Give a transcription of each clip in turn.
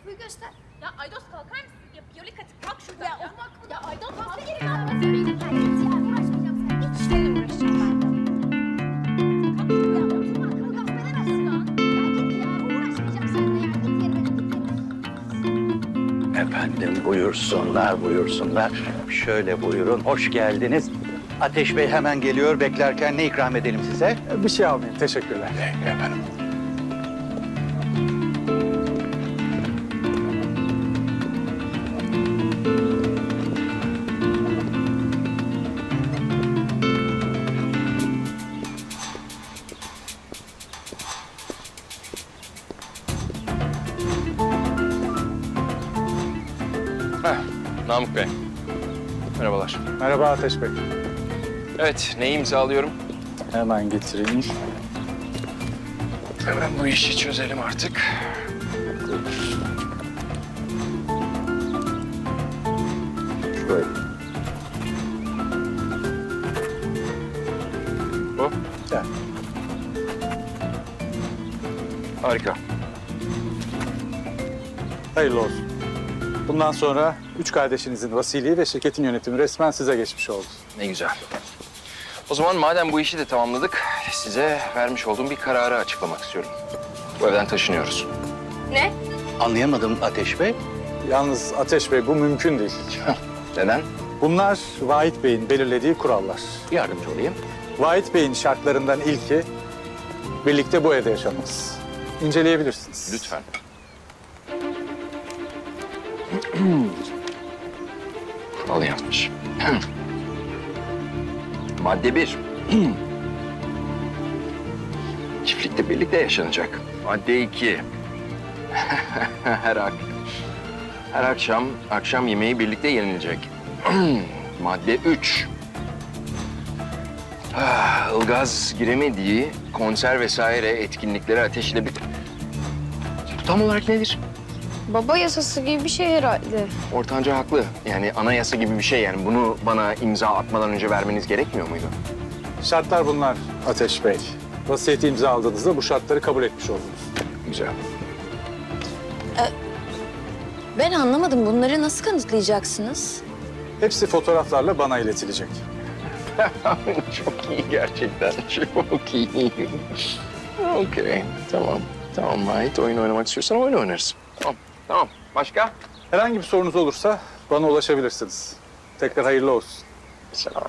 kapıyı göster. Ya Aydos kalkar mısın? Ya Biyolika kalk şuradan ya. Ya Aydos kalk geri kalk. Söyleyin kendiniz ya. Uğraşmayacağım sen. Hiç seninle uğraşacağım ben. Kalk ya oturma. Kalk affedemezsin lan. Ya git ya. Uğraşmayacağım seninle ya. Git yerime git yerime. Efendim buyursunlar, buyursunlar. Şöyle buyurun, hoş geldiniz. Ateş Bey hemen geliyor. Beklerken ne ikram edelim size? Bir şey almayayım, teşekkürler. Efendim. Namık Bey. Merhabalar. Merhaba Ateş Bey. Evet, neyi imzalıyorum? Hemen getireyim. Hemen bu işi çözelim artık. Şurayı. Bu. Gel. Harika. Hayırlı olsun. Bundan sonra 3 kardeşinizin vasiliği ve şirketin yönetimi resmen size geçmiş oldu. Ne güzel. O zaman madem bu işi de tamamladık, size vermiş olduğum bir kararı açıklamak istiyorum. Bu evden taşınıyoruz. Ne? Anlayamadım Ateş Bey. Yalnız Ateş Bey bu mümkün değil. Neden? Bunlar Vahit Bey'in belirlediği kurallar. Yardımcı olayım. Vahit Bey'in şartlarından ilki birlikte bu evde yaşamanız. İnceleyebilirsiniz. Lütfen. Kural yazmış. Madde 1. Çiftlikte birlikte yaşanacak. Madde 2. Her akşam yemeği birlikte yenilecek. Madde 3. Ilgaz giremediği konser vesaire etkinliklere ateşle bir... Bu tam olarak nedir? Baba yasası gibi bir şey herhalde. Ortanca haklı. Yani anayasa gibi bir şey yani. Bunu bana imza atmadan önce vermeniz gerekmiyor muydu? Şartlar bunlar Ateş Bey. Vasiyeti imza aldığınızda bu şartları kabul etmiş oldunuz. Güzel. Ben anlamadım. Bunları nasıl kanıtlayacaksınız? Hepsi fotoğraflarla bana iletilecek. Çok iyi gerçekten. Çok iyi. Okey. Tamam. Tamam Vahit. Oyun oynamak istiyorsan oyun oynarız. Tamam. Tamam. Başka? Herhangi bir sorunuz olursa bana ulaşabilirsiniz. Tekrar hayırlı olsun. Sağ ol.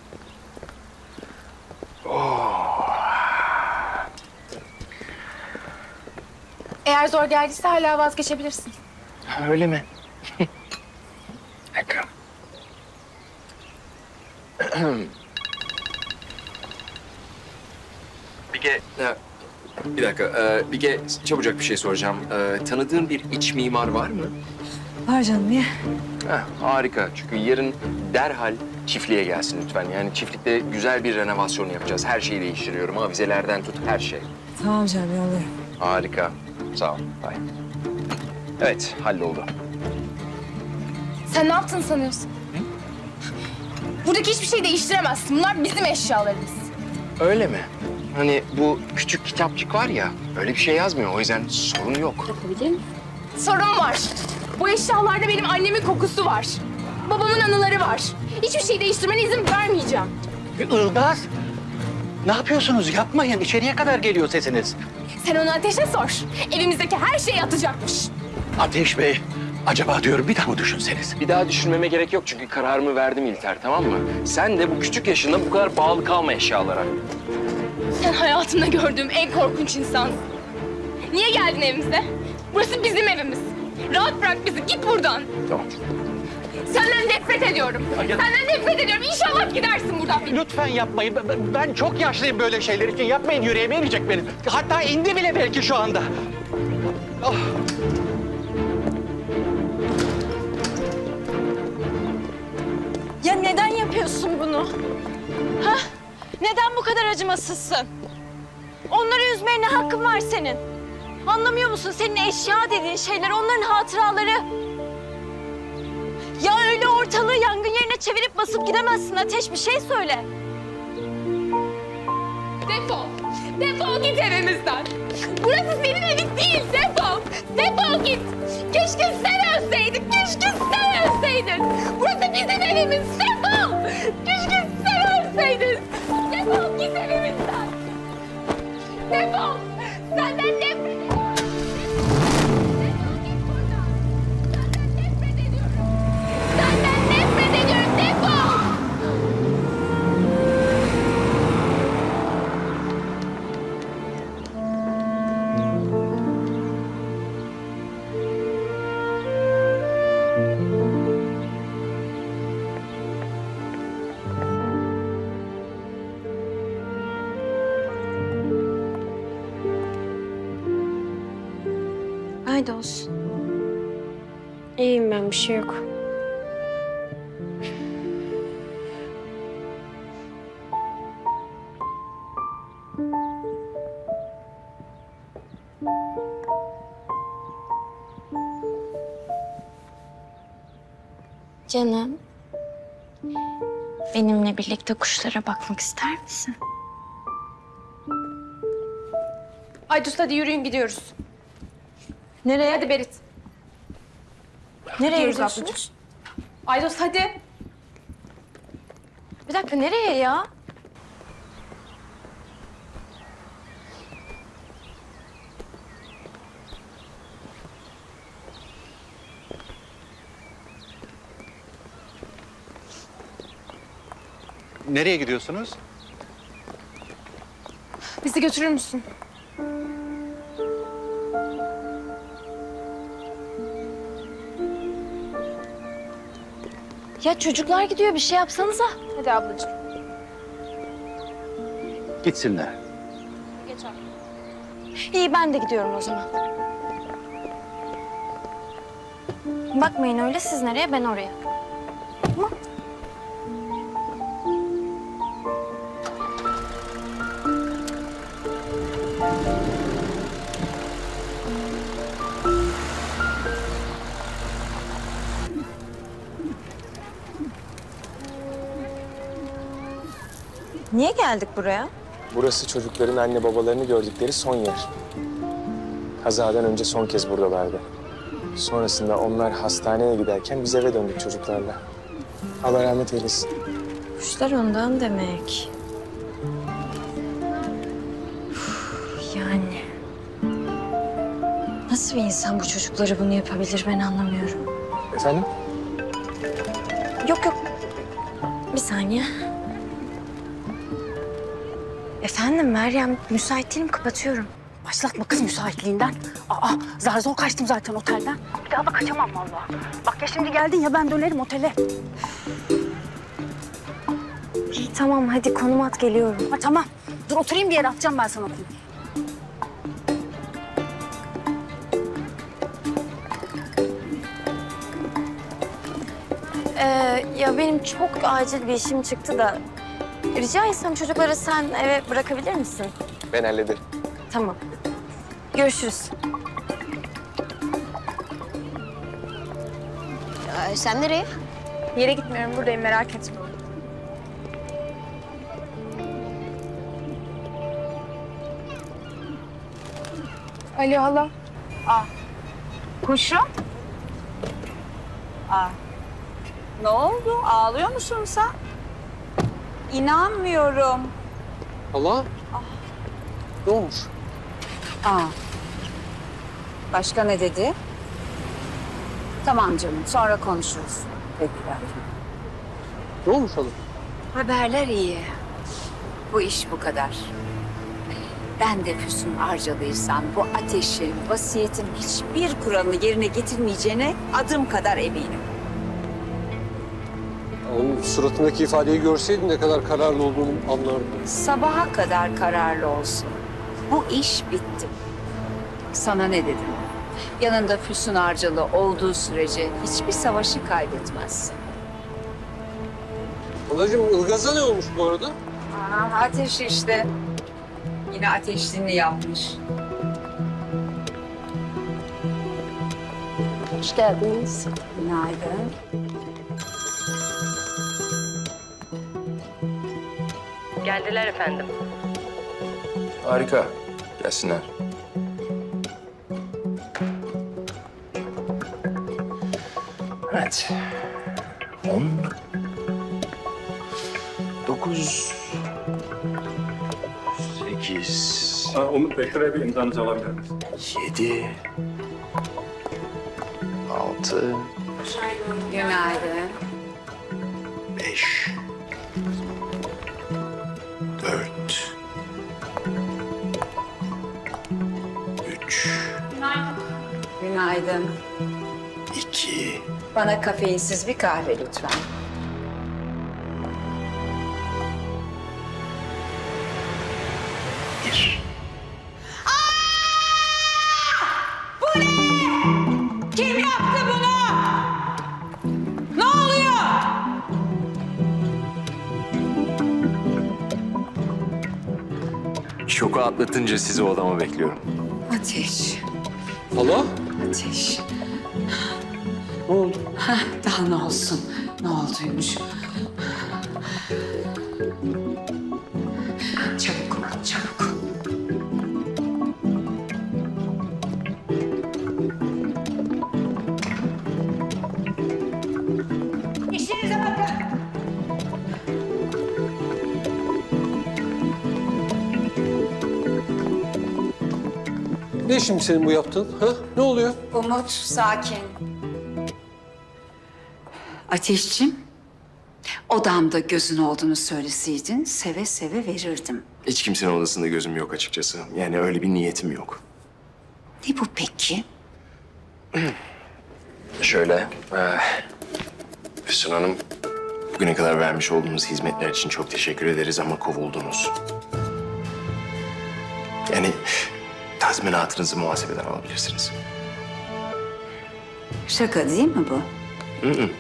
Eğer zor geldiyse hala vazgeçebilirsin. Öyle mi? Dakika. Bir dakika. Bige, çabucak bir şey soracağım. Tanıdığın bir iç mimar var mı? Var canım, niye? Harika. Çünkü yarın derhal çiftliğe gelsin lütfen. Yani çiftlikte güzel bir renovasyon yapacağız. Her şeyi değiştiriyorum. Avizelerden tut her şey. Tamam canım, yolluyorum. Harika. Sağ ol. Bye. Evet, halloldu. Sen ne yaptın sanıyorsun? Buradaki hiçbir şey değiştiremezsin. Bunlar bizim eşyalarımız. Öyle mi? Hani bu küçük kitapçık var ya, öyle bir şey yazmıyor. O yüzden sorun yok. Sorun var. Bu eşyalarda benim annemin kokusu var. Babamın anıları var. Hiçbir şey değiştirmene izin vermeyeceğim. Ilgaz, ne yapıyorsunuz? Yapmayın. İçeriye kadar geliyor sesiniz. Sen onu Ateş'e sor. Evimizdeki her şeyi atacakmış. Ateş Bey, acaba diyorum bir daha mı düşünseniz? Bir daha düşünmeme gerek yok çünkü kararımı verdim İlter, tamam mı? Sen de bu küçük yaşında bu kadar bağlı kalma eşyalara. Sen hayatımda gördüğüm en korkunç insansın. Niye geldin evimize? Burası bizim evimiz. Rahat bırak bizi, git buradan. Tamam. Senden nefret ediyorum. Senden nefret ediyorum. İnşallah gidersin buradan. Lütfen yapmayın. Ben çok yaşlıyım böyle şeyler için. Yapmayın, yüreğime inecek benim. Hatta indi bile belki şu anda. Oh. Ya neden yapıyorsun bunu? Ha? Neden bu kadar acımasızsın? Onları üzmeye ne hakkın var senin? Anlamıyor musun? Senin eşya dediğin şeyler, onların hatıraları. Ya öyle ortalığı yangın yerine çevirip basıp gidemezsin Ateş. Bir şey söyle. Defol. Defol git evimizden. Burası senin evin değil. Defol. Defol git. Keşke sen ölseydin, keşke sen ölseydin. Burası bizim evimiz, defol. Keşke sen ölseydin. Defol git evimizden. Defol. Senden nefret ediyorum. Defol git buradan. Senden nefret ediyorum. Senden nefret ediyorum, defol. Haydi olsun. İyiyim ben, bir şey yok. Canım, benimle birlikte kuşlara bakmak ister misin? Aydus hadi yürüyün gidiyoruz. Nereye? Hadi Berit. Nereye Gidiyoruz gidiyorsunuz? ablacığım. Aydus hadi. Bir dakika, nereye ya? Nereye gidiyorsunuz? Bizi götürür müsün? Ya çocuklar gidiyor, bir şey yapsanıza. Hadi ablacığım. Gitsinler. Geç abi. İyi, ben de gidiyorum o zaman. Bakmayın öyle, siz nereye, ben oraya. Tamam. Niye geldik buraya? Burası çocukların anne babalarını gördükleri son yer. Kazadan önce son kez buradalardı. Sonrasında onlar hastaneye giderken biz eve döndük çocuklarla. Allah rahmet eylesin. Kuşlar ondan demek. Üf, yani... Nasıl bir insan bu çocuklara bunu yapabilir, ben anlamıyorum. Efendim? Yok yok. Bir saniye. Efendim Meryem, müsait değilim, kapatıyorum. Başlatma kız müsaitliğinden. Aa, zar zor kaçtım zaten otelden. Bir daha da kaçamam vallahi. Bak ya şimdi geldin ya, ben dönerim otele. İyi tamam, hadi konum at, geliyorum. Ha tamam. Dur oturayım bir yere, atacağım ben sana konuyu. Ya benim çok acil bir işim çıktı da... Rica etsem çocukları sen eve bırakabilir misin? Ben hallederim. Tamam. Görüşürüz. Sen nereye? Bir yere gitmiyorum, buradayım, merak etme. Alo hala. Kuşum. Aa. Ne oldu? Ağlıyor musun sen? İnanmıyorum. Allah? Ne olmuş? Aa. Başka ne dedi? Tamam canım, sonra konuşuruz. Peki. Ne olmuş oğlum? Haberler iyi. Bu iş bu kadar. Ben de Füsun Arcalı'ysam bu ateşin, vasiyetin hiçbir kuralını yerine getirmeyeceğine adım kadar eminim. Onun suratındaki ifadeyi görseydin ne kadar kararlı olduğunu anlardın. Sabaha kadar kararlı olsun. Bu iş bitti. Sana ne dedim? Yanında Füsun Arcalı olduğu sürece hiçbir savaşı kaybetmezsin. Anacığım Ilgaz'a ne olmuş bu arada? Ateş işte. Yine ateşliğini yapmış. Hoş geldiniz. Günaydın. Geldiler efendim. Harika. Gelsinler. Evet. 10. 9. 8. Umut Bey, şuraya bir imzanızı alabilir miyiz? 7. 6. Günaydın. 5. 4. 3. Günaydın. 2. Bana kafeinsiz bir kahve lütfen. Kim yaptı bunu? Ne oluyor? Şoku atlatınca sizi odama bekliyorum. Ateş, Hala? ateş. Ne oldu? Hah, daha ne olsun? Ne olduymuş? Çabuk, çabuk. İşinize bakın. Ne şimdi senin bu yaptığın? Ha? Ne oluyor? Umut, sakin. Ateşciğim, odamda gözün olduğunu söyleseydin seve seve verirdim. Hiç kimsenin odasında gözüm yok açıkçası. Yani öyle bir niyetim yok. Ne bu peki? Şöyle, Füsun Hanım, bugüne kadar vermiş olduğunuz hizmetler için çok teşekkür ederiz ama kovuldunuz. Yani tazminatınızı muhasebeden alabilirsiniz. Şaka değil mi bu? Hı.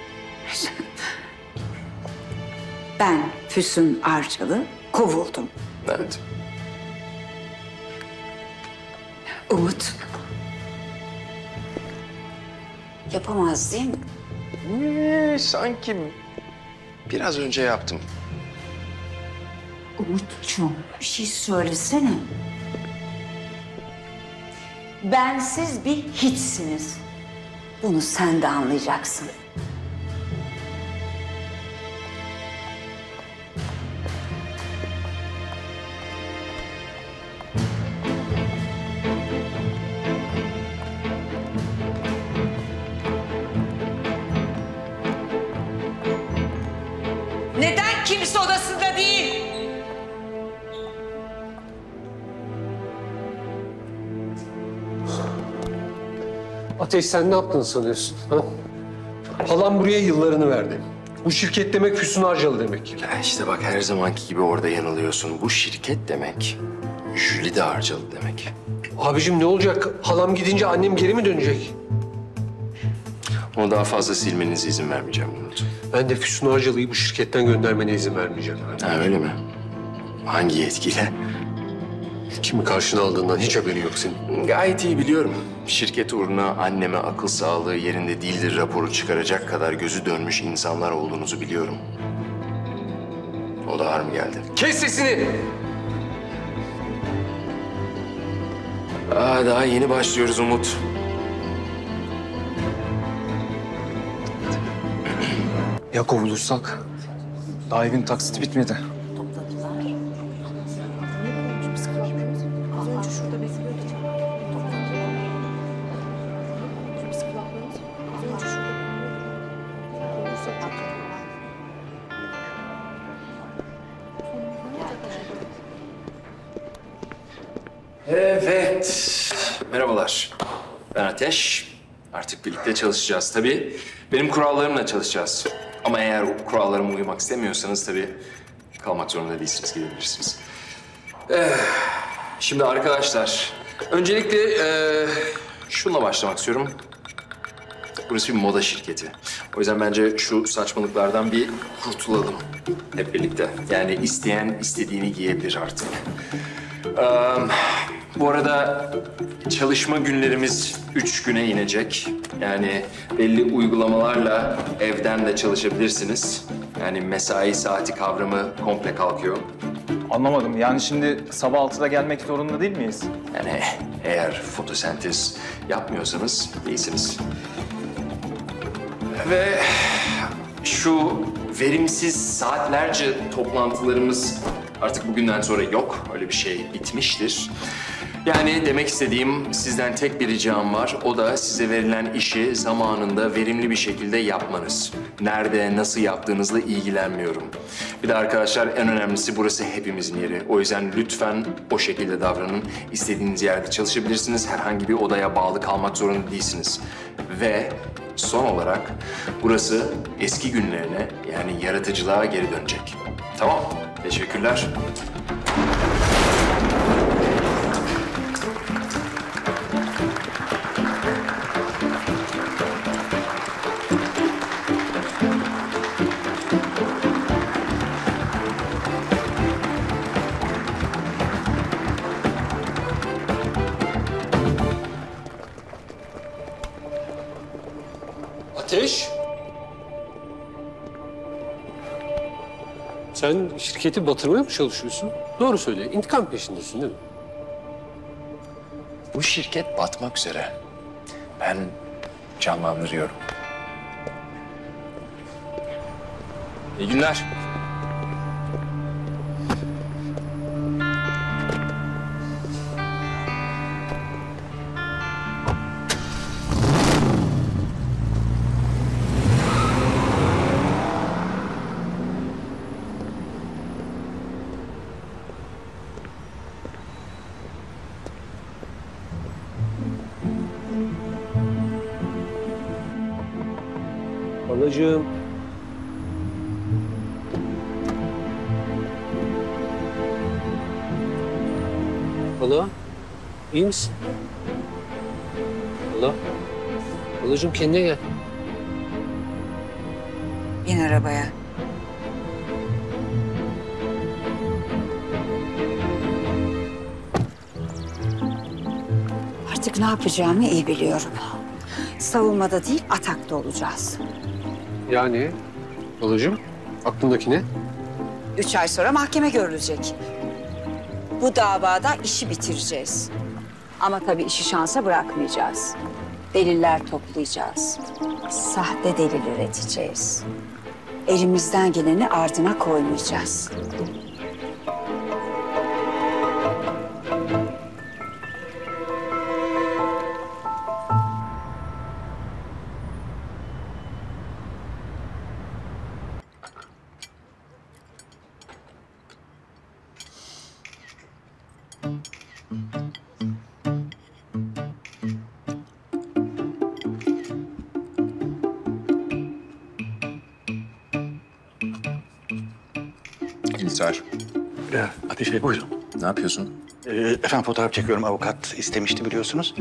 Ben Füsun Arcalı kovuldum. Evet. Umut. Yapamaz değil mi? Sanki biraz önce yaptım. Umutcuğum bir şey söylesene. Bensiz bir hiçsiniz. Bunu sen de anlayacaksın. Neden kimse odasında değil? Ateş sen ne yaptığını sanıyorsun? Ha? Halam buraya yıllarını verdi. Bu şirket demek Füsun Arcalı demek. Ya işte bak her zamanki gibi orada yanılıyorsun. Bu şirket demek, Jülide Arcalı demek. Abicim ne olacak? Halam gidince annem geri mi dönecek? Onu daha fazla silmenize izin vermeyeceğim Umut. Ben de Füsun Arcalı'yı bu şirketten göndermene izin vermeyeceğim. Ha öyle mi? Hangi yetkiyle? Kimi karşına aldığından hiç haberi yok senin. Gayet iyi biliyorum. Şirket uğruna anneme akıl sağlığı yerinde değildir raporu çıkaracak kadar gözü dönmüş insanlar olduğunuzu biliyorum. O da ağır mı geldi? Kes sesini! Daha yeni başlıyoruz Umut. Ya kovulursak? Daha evin taksiti bitmedi. Evet. Merhabalar. Ben Ateş. Artık birlikte çalışacağız tabii. Benim kurallarımla çalışacağız. Ama eğer o kurallarıma uymak istemiyorsanız tabii kalmak zorunda değilsiniz, gidebilirsiniz. Şimdi arkadaşlar, öncelikle şununla başlamak istiyorum. Burası bir moda şirketi. O yüzden bence şu saçmalıklardan bir kurtulalım hep birlikte. Yani isteyen istediğini giyebilir artık. Bu arada çalışma günlerimiz 3 güne inecek. Yani belli uygulamalarla evden de çalışabilirsiniz. Yani mesai saati kavramı komple kalkıyor. Anlamadım. Yani şimdi sabah 6'da gelmek zorunda değil miyiz? Yani eğer fotosentez yapmıyorsanız değilsiniz. Ve şu verimsiz saatlerce toplantılarımız artık bugünden sonra yok. Öyle bir şey bitmiştir. Yani demek istediğim sizden tek bir ricam var. O da size verilen işi zamanında verimli bir şekilde yapmanız. Nerede, nasıl yaptığınızla ilgilenmiyorum. Bir de arkadaşlar en önemlisi burası hepimizin yeri. O yüzden lütfen o şekilde davranın. İstediğiniz yerde çalışabilirsiniz. Herhangi bir odaya bağlı kalmak zorunda değilsiniz. Ve son olarak burası eski günlerine yani yaratıcılığa geri dönecek. Tamam, teşekkürler. Ateş. Sen şirketi batırmaya mı çalışıyorsun? Doğru söyle. İntikam peşindesin değil mi? Bu şirket batmak üzere. Ben canlandırıyorum. İyi günler. Anacığım. Hala, iyi misin? Hala. Halacığım kendine gel. Bin arabaya. Artık ne yapacağımı iyi biliyorum. Savunmada değil, atakta olacağız. Yani halacığım, aklındaki ne? 3 ay sonra mahkeme görülecek. Bu davada işi bitireceğiz. Ama tabii işi şansa bırakmayacağız. Deliller toplayacağız. Sahte delil üreteceğiz. Elimizden geleni ardına koymayacağız. İlter. Ateş Bey buyurun. Ne yapıyorsun? Efendim fotoğraf çekiyorum. Avukat istemişti biliyorsunuz.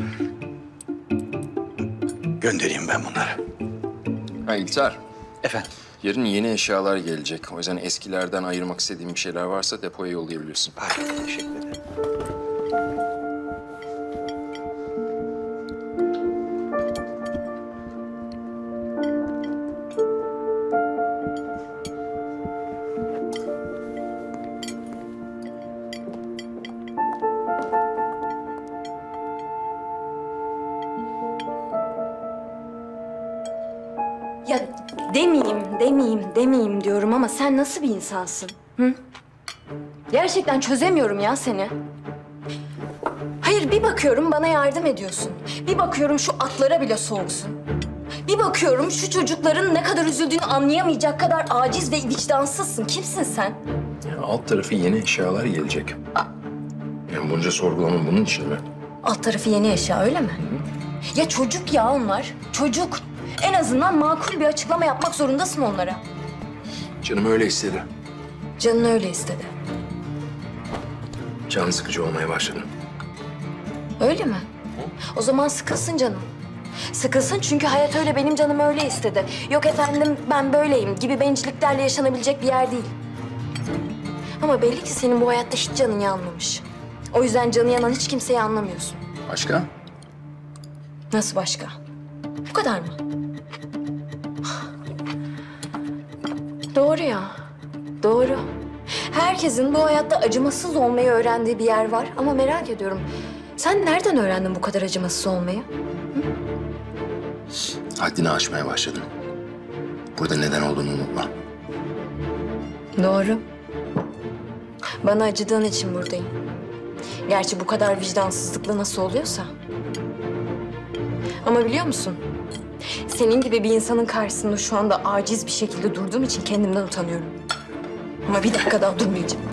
Göndereyim ben bunları. Ha İlter. Efendim? Yarın yeni eşyalar gelecek. O yüzden eskilerden ayırmak istediğin bir şeyler varsa depoya yollayabilirsin. Hayır, teşekkür ederim. Ya demeyeyim diyorum ama sen nasıl bir insansın? Hı? Gerçekten çözemiyorum ya seni. Hayır bir bakıyorum bana yardım ediyorsun. Bir bakıyorum şu atlara bile soğuksun. Bir bakıyorum şu çocukların ne kadar üzüldüğünü anlayamayacak kadar aciz ve vicdansızsın. Kimsin sen? Ya alt tarafı yeni eşyalar gelecek. Yani bunca sorgulamam bunun için mi? Alt tarafı yeni eşya öyle mi? Ya çocuk ya onlar. Çocuk. En azından makul bir açıklama yapmak zorundasın onlara. Canım öyle istedi. Canın öyle istedi. Can sıkıcı olmaya başladı. Öyle mi? O zaman sıkılsın canım. Sıkılsın çünkü hayat öyle, benim canım öyle istedi. Yok efendim ben böyleyim gibi bencilliklerle yaşanabilecek bir yer değil. Ama belli ki senin bu hayatta hiç canın yanmamış. O yüzden canı yanan hiç kimseyi anlamıyorsun. Başka? Nasıl başka? Bu kadar mı? Doğru ya. Doğru. Herkesin bu hayatta acımasız olmayı öğrendiği bir yer var ama merak ediyorum. Sen nereden öğrendin bu kadar acımasız olmayı? Haddini aşmaya başladın. burada neden olduğunu unutma. Doğru. Bana acıdığın için buradayım. Gerçi bu kadar vicdansızlıkla nasıl oluyorsa. Ama biliyor musun? Senin gibi bir insanın karşısında şu anda aciz bir şekilde durduğum için kendimden utanıyorum. Ama bir dakika daha durmayacağım.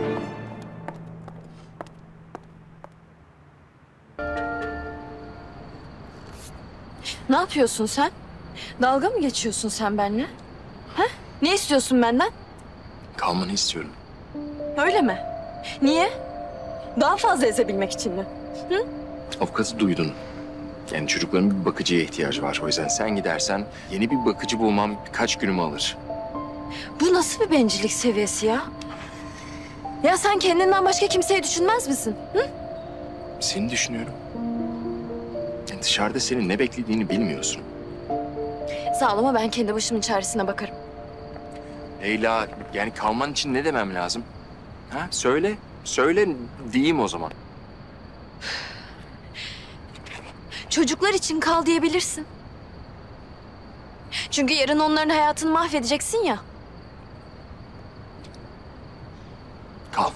Ne yapıyorsun sen? Dalga mı geçiyorsun sen benimle? Ha? Ne istiyorsun benden? Kalmanı istiyorum. Öyle mi? Niye? Daha fazla ezebilmek için mi? Hı? Avukatı duydun. Yani çocukların bir bakıcıya ihtiyacı var. O yüzden sen gidersen yeni bir bakıcı bulmam birkaç günümü alır. Bu nasıl bir bencillik seviyesi ya? Ya sen kendinden başka kimseyi düşünmez misin? Hı? Seni düşünüyorum. Yani dışarıda senin ne beklediğini bilmiyorsun. Sağ ol ama ben kendi başımın çaresine bakarım. Leyla, yani kalman için ne demem lazım? Ha? Söyle. Söyle diyeyim o zaman. Çocuklar için kal diyebilirsin. Çünkü yarın onların hayatını mahvedeceksin ya. Kal.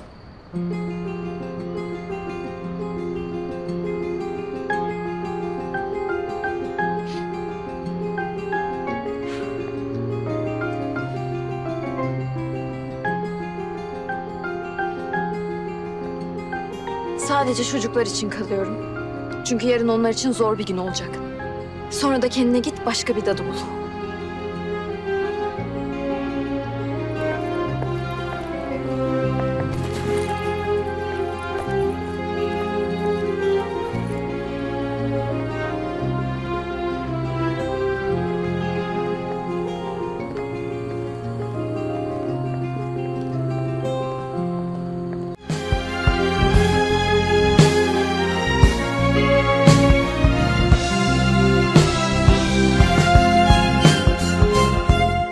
Sadece çocuklar için kalıyorum. Çünkü yarın onlar için zor bir gün olacak. Sonra da kendine git başka bir dadı bul.